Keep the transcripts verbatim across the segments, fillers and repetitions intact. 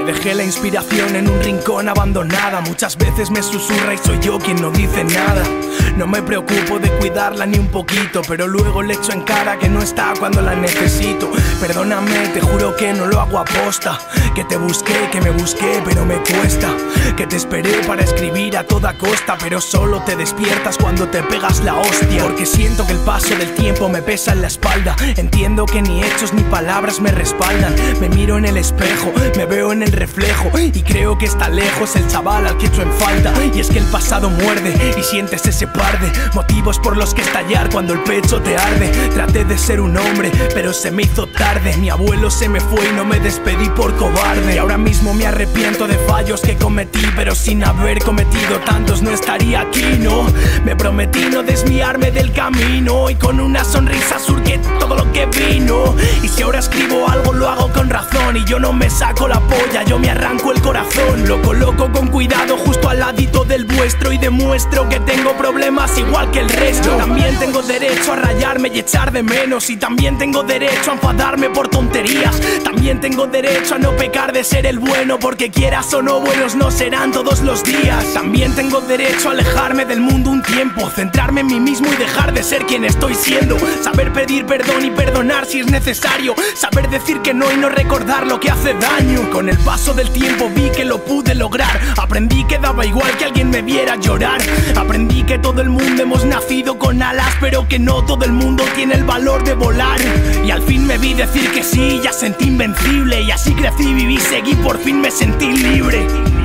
Dejé la inspiración en un rincón abandonada. Muchas veces me susurra y soy yo quien no dice nada. No me preocupo de cuidarla ni un poquito, pero luego le echo en cara que no está cuando la necesito. Perdóname, te juro que no lo hago aposta. Que te busqué, que me busqué, pero me cuesta. Que te esperé para escribir a toda costa, pero solo te despiertas cuando te pegas la hostia. Porque siento que el paso del tiempo me pesa en la espalda. Entiendo que ni hechos ni palabras me respaldan. Me miro en el espejo, me veo en el reflejo y creo que está lejos el chaval al que echo en falta. Y es que el pasado muerde y sientes ese par de motivos por los que estallar cuando el pecho te arde. Traté de ser un hombre, pero se me hizo tarde. Mi abuelo se me fue y no me despedí por cobarde. Y ahora mismo me arrepiento de fallos que cometí, pero sin haber cometido tantos no estaría aquí, no. Me prometí no desviarme del camino y con una sonrisa surqué todo lo que vino. Y si ahora escribo algo lo hago con razón y yo no me saco la polla, yo me arranco el corazón. Lo coloco con cuidado justo al ladito del vuestro y demuestro que tengo problemas igual que el resto. También tengo derecho a rayarme y echar de menos, y también tengo derecho a enfadarme por tonterías. También tengo derecho a no pecar de ser el bueno, porque quieras o no, buenos no serán todos los días. También tengo derecho a alejarme del mundo un tiempo, centrarme en mí mismo y dejar de ser quien estoy siendo. Saber pedir perdón y perdonar si es necesario. Saber decir que no y no recordar lo que hace daño. Con el paso del tiempo vi que lo pude lograr. Aprendí que daba igual que alguien me viera llorar. Aprendí que todo el mundo hemos nacido con alas, pero que no todo el mundo tiene el valor de volar. Y al fin me vi decir que sí, ya sentí invencible. Y así crecí, viví, seguí, por fin me sentí libre.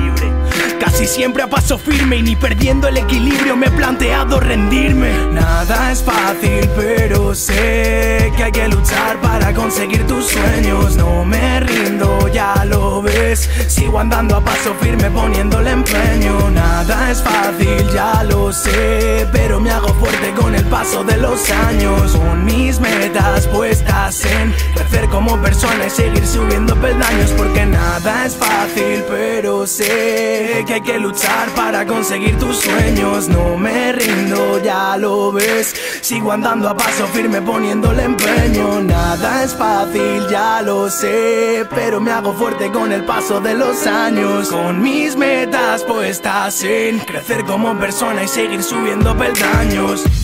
Casi siempre a paso firme y ni perdiendo el equilibrio me he planteado rendirme. Nada es fácil, pero sé que hay que luchar para conseguir tus sueños. No me rindo, ya lo ves. Sigo andando a paso firme poniéndole empeño. Nada es fácil, ya lo sé, pero me hago fuerte con el paso de los años. Con mis metas puestas en crecer como persona y seguir subiendo peldaños. Porque nada es fácil, pero sé que hay que luchar para conseguir tus sueños. No me rindo, ya lo ves. Sigo andando a paso firme poniéndole empeño. Nada es fácil, ya lo sé, pero me hago fuerte con el paso de los años. Con mis metas puestas en crecer como persona y seguir subiendo peldaños.